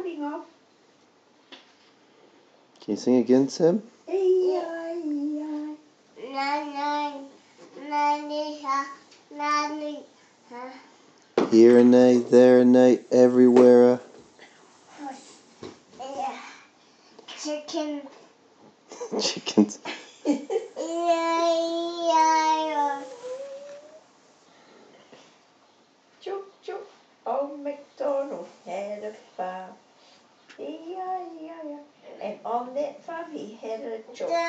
recording off. Can you sing again, Sam? Here and there and everywhere. Chicken. Chickens. Chúc chúc old MacDonald had a farm. E-I-E-I-O. And on that farm he had a chook.